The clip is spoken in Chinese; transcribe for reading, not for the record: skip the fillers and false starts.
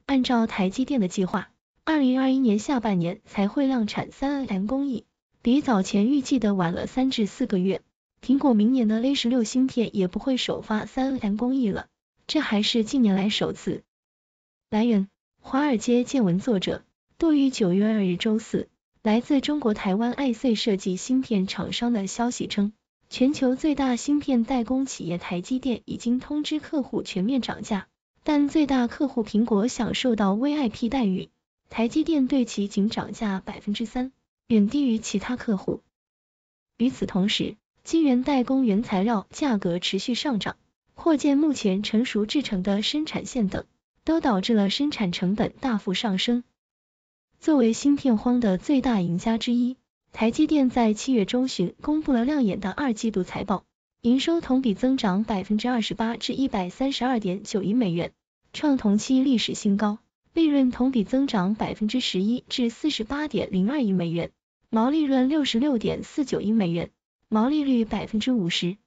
按照台积电的计划，2021年下半年才会量产3nm工艺，比早前预计的晚了3至4个月。苹果明年的 A16 芯片也不会首发3nm工艺了，这还是近年来首次。来源：华尔街见闻，作者杜于9月2日周四。来自中国台湾IC设计芯片厂商的消息称，全球最大芯片代工企业台积电已经通知客户全面涨价，但最大客户苹果享受到 VIP 待遇，台积电对其仅涨价 3%， 远低于其他客户。与此同时，晶圆代工原材料价格持续上涨，或见目前成熟制程的生产线等，都导致了生产成本大幅上升。作为芯片荒的最大赢家之一，台积电在7月中旬公布了亮眼的2季度财报，营收同比增长 28% 至 132.9 亿美元，创同期历史新高，利润同比增长 11% 至 48.02 亿美元，毛利润 66.49 亿美元，毛利率 50%。